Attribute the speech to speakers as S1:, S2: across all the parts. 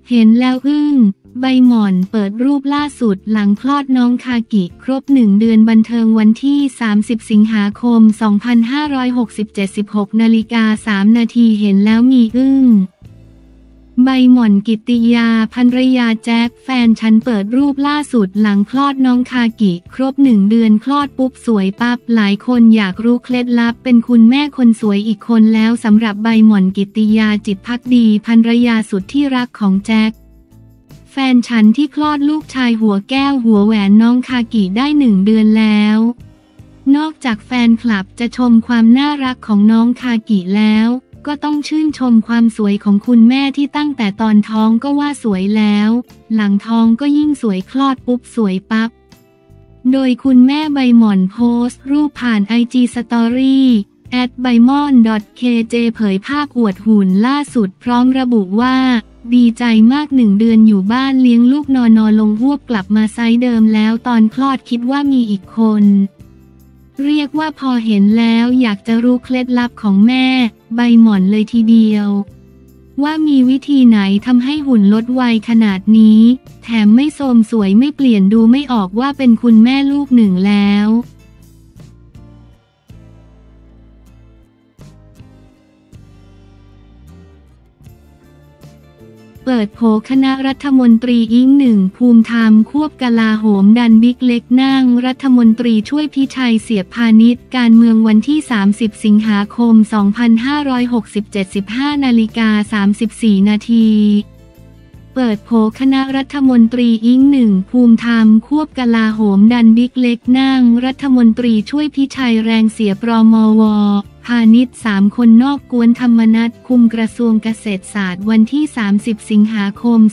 S1: เห็นแล้วอึ้งใบหม่อนเปิดรูปล่าสุดหลังคลอดน้องคากิครบ1 เดือนบันเทิงวันที่30 สิงหาคม 2567 16:03 นาทีเห็นแล้วมีอึ้งใบหม่อนกิตติยาภรรยาแจ็คแฟนฉันเปิดรูปล่าสุดหลังคลอดน้องคากิครบ1 เดือนคลอดปุ๊บสวยปั๊บหลายคนอยากรู้เคล็ดลับเป็นคุณแม่คนสวยอีกคนแล้วสำหรับใบหม่อนกิตติยาจิตภักดีภรรยาสุดที่รักของแจ็คแฟนฉันที่คลอดลูกชายหัวแก้วหัวแหวนน้องคากิได้1 เดือนแล้วนอกจากแฟนคลับจะชมความน่ารักของน้องคากิแล้วก็ต้องชื่นชมความสวยของคุณแม่ที่ตั้งแต่ตอนท้องก็ว่าสวยแล้วหลังท้องก็ยิ่งสวยคลอดปุ๊บสวยปั๊บโดยคุณแม่ใบหม่อนโพสต์รูปผ่าน IG Story @baimon.kj เผยภาพอวดหุ่นล่าสุดพร้อมระบุว่าดีใจมาก1 เดือนอยู่บ้านเลี้ยงลูกนอนลงหวบกลับมาไซส์เดิมแล้วตอนคลอดคิดว่ามีอีกคนเรียกว่าพอเห็นแล้วอยากจะรู้เคล็ดลับของแม่ใบหม่อนเลยทีเดียวว่ามีวิธีไหนทำให้หุ่นลดวัยขนาดนี้แถมไม่โทรมสวยไม่เปลี่ยนดูไม่ออกว่าเป็นคุณแม่ลูกหนึ่งแล้วเปิดโผคณะรัฐมนตรีอิงหนึ่งภูมิธรรมควบกลาโหมดันบิ๊กเล็กนั่งรัฐมนตรีช่วยพิชัยเสียบพาณิชย์การเมืองวันที่30 สิงหาคม 2567 15:34 นาทีเปิดโผคณะรัฐมนตรีอิงหนึ่งภูมิธรรมควบกลาโหมดันบิ๊กเล็กนั่งรัฐมนตรีช่วยพิชัยแรงเสียบรมว.พาณิชย์3 คนนอกกวนธรรมนัสคุมกระทรวงเกษตรศาสตร์วันที่30 สิงหาคม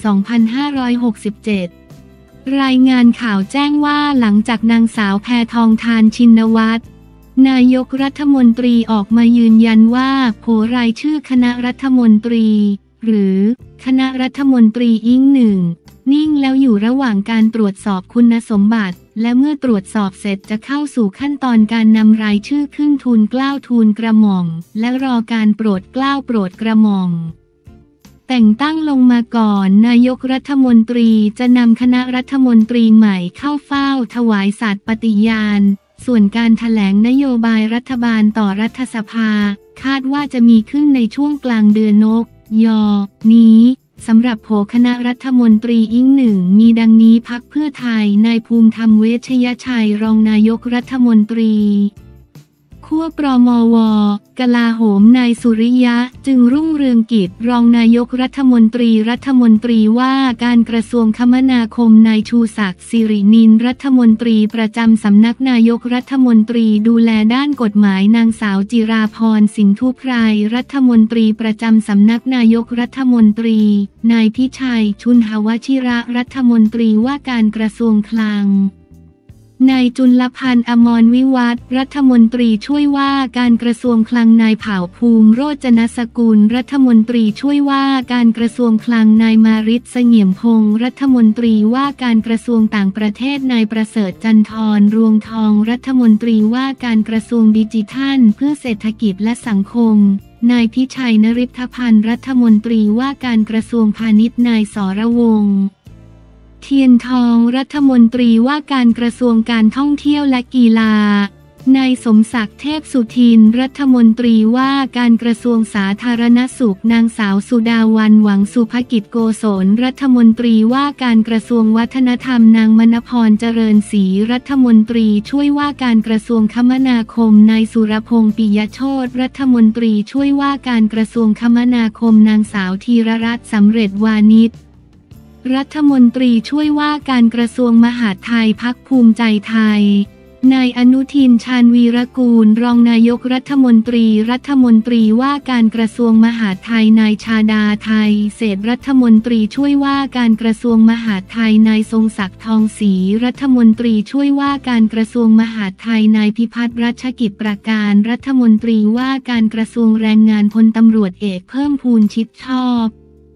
S1: 2567รายงานข่าวแจ้งว่าหลังจากนางสาวแพทองธารชินวัตรนายกรัฐมนตรีออกมายืนยันว่าโผรายชื่อคณะรัฐมนตรีหรือคณะรัฐมนตรีอิงหนึ่งนิ่งแล้วอยู่ระหว่างการตรวจสอบคุณสมบัติและเมื่อตรวจสอบเสร็จจะเข้าสู่ขั้นตอนการนำรายชื่อขึ้นทูลเกล้าทูลกระหม่อมและรอการโปรดเกล้าโปรดกระหม่อมแต่งตั้งลงมาก่อนนายกรัฐมนตรีจะนำคณะรัฐมนตรีใหม่เข้าเฝ้าถวายสัตย์ปฏิญาณส่วนการแถลงนโยบายรัฐบาลต่อรัฐสภาคาดว่าจะมีขึ้นในช่วงกลางเดือนนี้สำหรับโผคณะรัฐมนตรีอิงหนึ่งมีดังนี้พรรคเพื่อไทยนายภูมิธรรมเวชยชัยรองนายกรัฐมนตรีควบรมว.กลาโหมนายสุริยะจึงรุ่งเรืองกิจรองนายกรัฐมนตรีว่าการกระทรวงคมนาคมนายชูศักดิ์สิรินินรัฐมนตรีประจำสำนักนายกรัฐมนตรีดูแลด้านกฎหมายนางสาวจิราพรสินธุไพรรัฐมนตรีประจำสำนักนายกรัฐมนตรีนายพิชัยชุนหวชิระรัฐมนตรีว่าการกระทรวงคลังนายจุลพันธ์อมรวิวัฒน์รัฐมนตรีช่วยว่าการกระทรวงคลังนายเผ่าภูมิโรจนสกุลรัฐมนตรีช่วยว่าการกระทรวงคลังนายมาริศเสงี่ยมพงศ์รัฐมนตรีว่าการกระทรวงต่างประเทศนายประเสริฐจันทร์รวงทองรัฐมนตรีว่าการกระทรวงดิจิทัลเพื่อเศรษฐกิจและสังคมนายพิชัยนฤทธพันธ์รัฐมนตรีว่าการกระทรวงพาณิชย์นายสรวงศ์เทียนทองรัฐมนตรีว่าการกระทรวงการท่องเที่ยวและกีฬานายสมศักดิ์เทพสุทินรัฐมนตรีว่าการกระทรวงสาธารณสุขนางสาวสุดาวันหวังสุภกิจโกศลรัฐมนตรีว่าการกระทรวงวัฒนธรรมนางมณพรเจริญศรีรัฐมนตรีช่วยว่าการกระทรวงคมนาคมนายสุรพงษ์ปิยโชติรัฐมนตรีช่วยว่าการกระทรวงคมนาคมนางสาวธีรรัตน์สำเร็จวานิชรัฐมนตรีช่วยว่าการกระทรวงมหาดไทยพรรคภูมิใจไทยนายอนุทินชาญวีรกูลรองนายกรัฐมนตรีว่าการกระทรวงมหาดไทยนายชาดาไทยเศรษฐรัฐมนตรีช่วยว่าการกระทรวงมหาดไทยนายทรงศักดิ์ทองศรีรัฐมนตรีช่วยว่าการกระทรวงมหาดไทยนายพิพัฒน์รัชกิจประการรัฐมนตรีว่าการกระทรวงแรงงานพลตำรวจเอกเพิ่มพูนชิดชอบ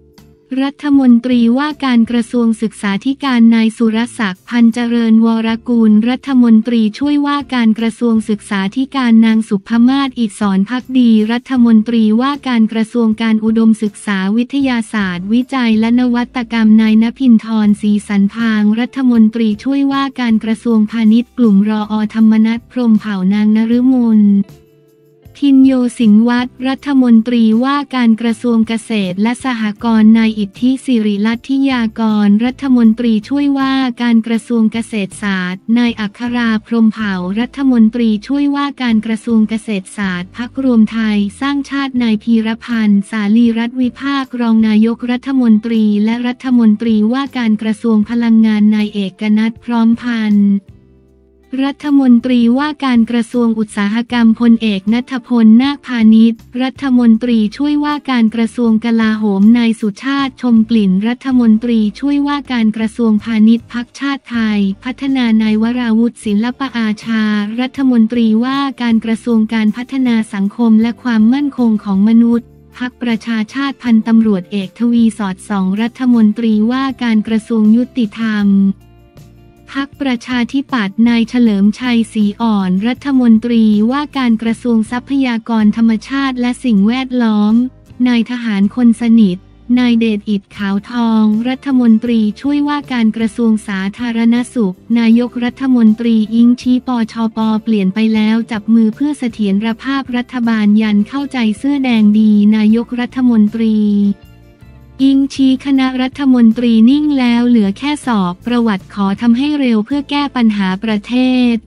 S1: รัฐมนตรีว่าการกระทรวงศึกษาธิการนายสุรศักดิ์ พันเจริญวรกูลรัฐมนตรีช่วยว่าการกระทรวงศึกษาธิการนางสุภมาศ อิศรภักดีรัฐมนตรีว่าการกระทรวงการอุดมศึกษาวิทยาศาสตร์วิจัยและนวัตกรรมนายณภินทร ศรีสันพางรัฐมนตรีช่วยว่าการกระทรวงพาณิชย์กลุ่มรอ.ธรรมนัส พรหมเผ่านางนฤมลพินโยสินวัตรรัฐมนตรีว่าการกระทรวงเกษตรและสหกรณ์นายอิทธิสิริลัทธิยากรรัฐมนตรีช่วยว่าการกระทรวงเกษตรศาสตร์นายอัคราพรหมเผ่ารัฐมนตรีช่วยว่าการกระทรวงเกษตรศาสตร์พรรครวมไทยสร้างชาตินายพีรพันธ์สาลีรัฐวิภาครองนายกรัฐมนตรีและรัฐมนตรีว่าการกระทรวงพลังงานนายเอกนัทพร้อมพันธ์รัฐมนตรีว่าการกระทรวงอุตสาหกรรมพลเอกณัฐพล นาคพาณิชย์รัฐมนตรีช่วยว่าการกระทรวงกลาโหมนายสุชาติชมกลิ่นรัฐมนตรีช่วยว่าการกระทรวงพาณิชย์พรรคชาติไทยพัฒนานายวราวุฒิศิลปอาชารัฐมนตรีว่าการกระทรวงการพัฒนาสังคมและความมั่นคงของมนุษย์พรรคประชาชาติพันตำรวจเอกทวีสอดส่องรัฐมนตรีว่าการกระทรวงยุติธรรมพรรคประชาธิปัตย์นายเฉลิมชัยศรีอ่อนรัฐมนตรีว่าการกระทรวงทรัพยากรธรรมชาติและสิ่งแวดล้อมนายทหารคนสนิทนายเดชอิฐขาวทองรัฐมนตรีช่วยว่าการกระทรวงสาธารณสุขนายกรัฐมนตรีอิงชี้ปชป.เปลี่ยนไปแล้วจับมือเพื่อเสถียรภาพรัฐบาลยันเข้าใจเสื้อแดงดีนายกรัฐมนตรีอิงชี้คณะรัฐมนตรีนิ่งแล้วเหลือแค่สอบประวัติขอทำให้เร็วเพื่อแก้ปัญหาประเทศ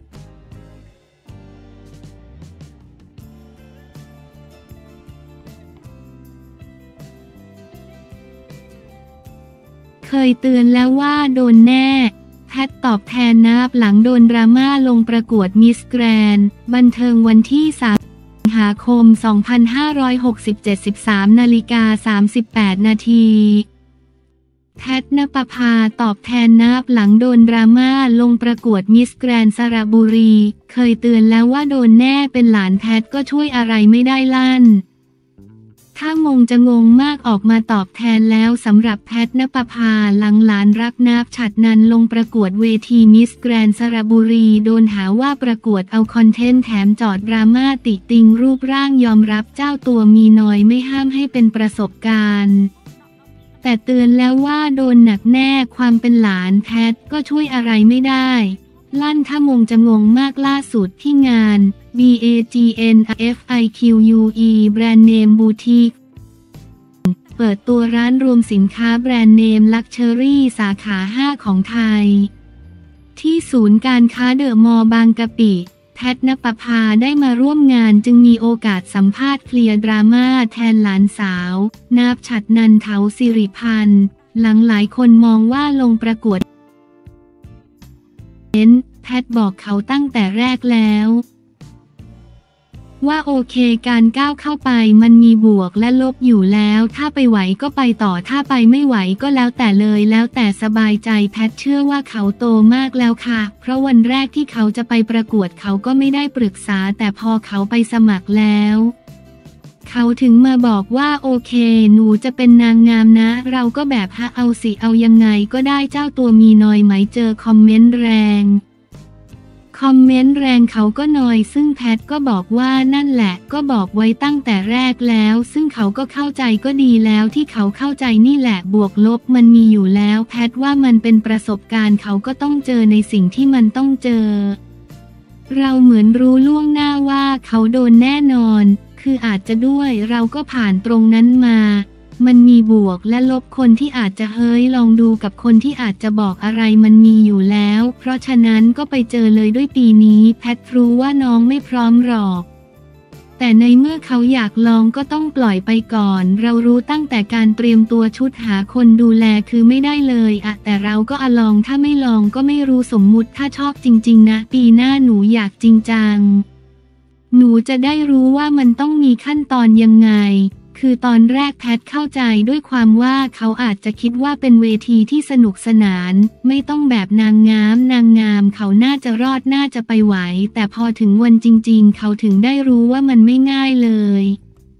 S1: เคยเตือนแล้วว่าโดนแน่แพทตอบแทนนับหลังโดนดราม่าลงประกวดมิสแกรนด์บันเทิงวันที่3 สิงหาคม 2567 13:38 นาทีแพทณปภาตอบแทนนับหลังโดนดราม่าลงประกวดมิสแกรนด์สระบุรีเคยเตือนแล้วว่าโดนแน่เป็นหลานแพทก็ช่วยอะไรไม่ได้ลั่นถ้างงจะงงมากออกมาตอบแทนแล้วสำหรับแพทณปภาหลังหลานรักนับฉัตรนันท์ลงประกวดเวทีมิสแกรนด์สระบุรีโดนหาว่าประกวดเอาคอนเทนต์แถมจอดดราม่าติติงรูปร่างยอมรับเจ้าตัวมีน้อยไม่ห้ามให้เป็นประสบการณ์แต่เตือนแล้วว่าโดนหนักแน่ความเป็นหลานแพทก็ช่วยอะไรไม่ได้ลั่นถ้างงจะงงมากล่าสุดที่งาน BAGNFIQUE แบรนด์เนมบูติกเปิดตัวร้านรวมสินค้าแบรนด์เนมลักชัวรี่สาขา 5 ของไทยที่ศูนย์การค้าเดอะมอลล์บางกะปิแพทณปภาได้มาร่วมงานจึงมีโอกาสสัมภาษณ์เคลียร์ดราม่าแทนหลานสาวนับฉัตรนันท์เถาสิริพันธ์หลังหลายคนมองว่าลงประกวดแพทบอกเขาตั้งแต่แรกแล้วว่าโอเคการก้าวเข้าไปมันมีบวกและลบอยู่แล้วถ้าไปไหวก็ไปต่อถ้าไปไม่ไหวก็แล้วแต่เลยแล้วแต่สบายใจแพทเชื่อว่าเขาโตมากแล้วค่ะเพราะวันแรกที่เขาจะไปประกวดเขาก็ไม่ได้ปรึกษาแต่พอเขาไปสมัครแล้วเขาถึงมาบอกว่าโอเคหนูจะเป็นนางงามนะเราก็แบบฮะเอาสิเอายังไงก็ได้เจ้าตัวมีนอยไหมเจอคอมเมนต์แรงเขาก็นอยซึ่งแพทก็บอกว่านั่นแหละก็บอกไว้ตั้งแต่แรกแล้วซึ่งเขาก็เข้าใจก็ดีแล้วที่เขาเข้าใจนี่แหละบวกลบมันมีอยู่แล้วแพทว่ามันเป็นประสบการณ์เขาก็ต้องเจอในสิ่งที่มันต้องเจอเราเหมือนรู้ล่วงหน้าว่าเขาโดนแน่นอนคืออาจจะด้วยเราก็ผ่านตรงนั้นมามันมีบวกและลบคนที่อาจจะเฮ้ยลองดูกับคนที่อาจจะบอกอะไรมันมีอยู่แล้วเพราะฉะนั้นก็ไปเจอเลยด้วยปีนี้แพทรู้ว่าน้องไม่พร้อมหรอกแต่ในเมื่อเขาอยากลองก็ต้องปล่อยไปก่อนเรารู้ตั้งแต่การเตรียมตัวชุดหาคนดูแลคือไม่ได้เลยอะแต่เราก็ลองถ้าไม่ลองก็ไม่รู้สมมุติถ้าชอบจริงๆนะปีหน้าหนูอยากจริงจังหนูจะได้รู้ว่ามันต้องมีขั้นตอนยังไงคือตอนแรกแพทเข้าใจด้วยความว่าเขาอาจจะคิดว่าเป็นเวทีที่สนุกสนานไม่ต้องแบบนางงามเขาน่าจะรอดน่าจะไปไหวแต่พอถึงวันจริงๆเขาถึงได้รู้ว่ามันไม่ง่ายเลย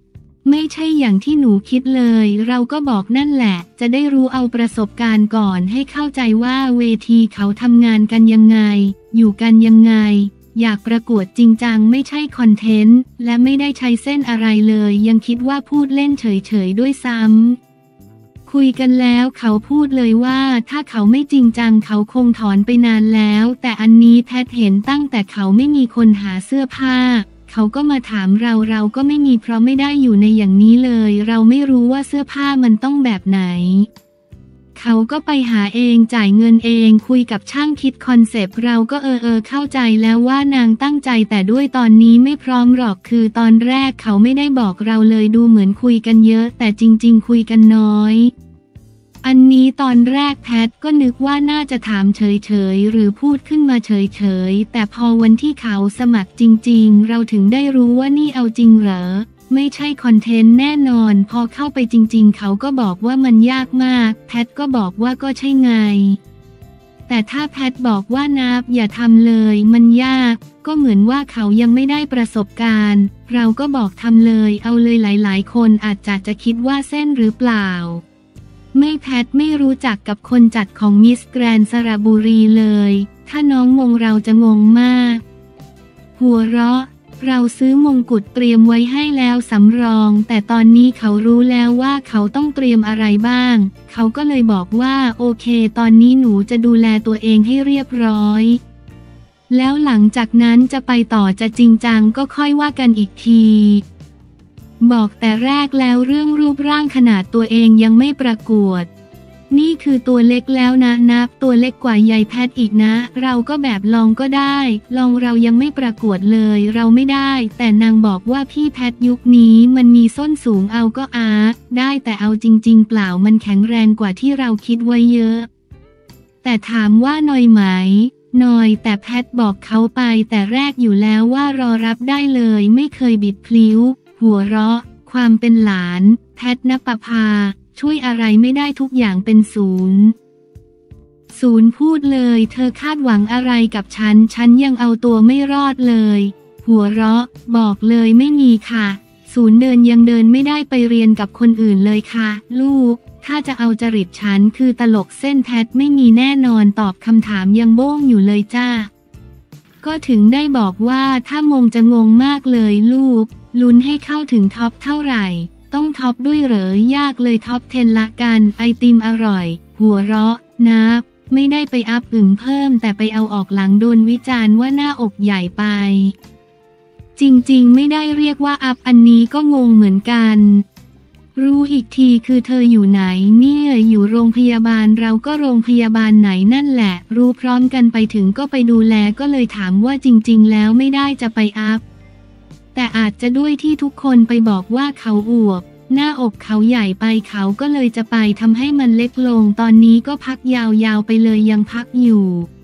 S1: ไม่ใช่อย่างที่หนูคิดเลยเราก็บอกนั่นแหละจะได้รู้เอาประสบการณ์ก่อนให้เข้าใจว่าเวทีเขาทำงานกันยังไงอยู่กันยังไงอยากประกวดจริงจังไม่ใช่คอนเทนต์และไม่ได้ใช้เส้นอะไรเลยยังคิดว่าพูดเล่นเฉยๆด้วยซ้ำคุยกันแล้วเขาพูดเลยว่าถ้าเขาไม่จริงจังเขาคงถอนไปนานแล้วแต่อันนี้แพทเห็นตั้งแต่เขาไม่มีคนหาเสื้อผ้าเขาก็มาถามเราก็ไม่มีเพราะไม่ได้อยู่ในอย่างนี้เลยเราไม่รู้ว่าเสื้อผ้ามันต้องแบบไหนเขาก็ไปหาเองจ่ายเงินเองคุยกับช่างคิดคอนเซปต์เราก็เข้าใจแล้วว่านางตั้งใจแต่ด้วยตอนนี้ไม่พร้อมหรอกคือตอนแรกเขาไม่ได้บอกเราเลยดูเหมือนคุยกันเยอะแต่จริงๆคุยกันน้อยอันนี้ตอนแรกแพทก็นึกว่าน่าจะถามเฉยๆหรือพูดขึ้นมาเฉยๆแต่พอวันที่เขาสมัครจริงๆเราถึงได้รู้ว่านี่เอาจริงเหรอไม่ใช่คอนเทนต์แน่นอนพอเข้าไปจริงๆเขาก็บอกว่ามันยากมากแพทก็บอกว่าก็ใช่ไงแต่ถ้าแพทบอกว่านับอย่าทำเลยมันยากก็เหมือนว่าเขายังไม่ได้ประสบการณ์เราก็บอกทำเลยเอาเลยหลายๆคนอาจจะคิดว่าเส้นหรือเปล่าไม่แพทไม่รู้จักกับคนจัดของมิสแกรนด์สระบุรีเลยถ้าน้องงงเราจะงงมากหัวเราะเราซื้อมงกุฎเตรียมไว้ให้แล้วสำรองแต่ตอนนี้เขารู้แล้วว่าเขาต้องเตรียมอะไรบ้างเขาก็เลยบอกว่าโอเคตอนนี้หนูจะดูแลตัวเองให้เรียบร้อยแล้วหลังจากนั้นจะไปต่อจะจริงจังก็ค่อยว่ากันอีกทีบอกแต่แรกแล้วเรื่องรูปร่างขนาดตัวเองยังไม่ประกวดนี่คือตัวเล็กแล้วนะนับตัวเล็กกว่ายายแพทอีกนะเราก็แบบลองก็ได้ลองเรายังไม่ประกวดเลยเราไม่ได้แต่นางบอกว่าพี่แพทยุคนี้มันมีส้นสูงเอาก็ได้แต่เอาจริงๆเปล่ามันแข็งแรงกว่าที่เราคิดไว้เยอะแต่ถามว่าหน่อยไหมหน่อยแต่แพทบอกเขาไปแต่แรกอยู่แล้วว่ารอรับได้เลยไม่เคยบิดพลิ้วหัวเราะความเป็นหลานแพทณปภาช่วยอะไรไม่ได้ทุกอย่างเป็นศูนย์พูดเลยเธอคาดหวังอะไรกับฉันยังเอาตัวไม่รอดเลยหัวเราะบอกเลยไม่มีค่ะเดินยังเดินไม่ได้ไปเรียนกับคนอื่นเลยค่ะลูกถ้าจะเอาจริตฉันคือตลกเส้นแพทไม่มีแน่นอนตอบคำถามยังโบ้งอยู่เลยจ้าก็ถึงได้บอกว่าถ้างงจะงงมากเลยลูกลุ้นให้เข้าถึงท็อปเท่าไหร่ต้องท็อปด้วยเหรอยากเลยท็อป10ละกันไอติมอร่อยหัวเราะนับไม่ได้ไปอัพอึ่งเพิ่มแต่ไปเอาออกหลังโดนวิจารณ์ว่าหน้าอกใหญ่ไปจริงๆไม่ได้เรียกว่าอัพอันนี้ก็งงเหมือนกันรู้อีกทีคือเธออยู่ไหนเนี่ยอยู่โรงพยาบาลเราก็โรงพยาบาลไหนนั่นแหละรู้พร้อมกันไปถึงก็ไปดูแลก็เลยถามว่าจริงๆแล้วไม่ได้จะไปอัพแต่อาจจะด้วยที่ทุกคนไปบอกว่าเขาอวบหน้าอกเขาใหญ่ไปเขาก็เลยจะไปทำให้มันเล็กลงตอนนี้ก็พักยาวๆไปเลยยังพักอยู่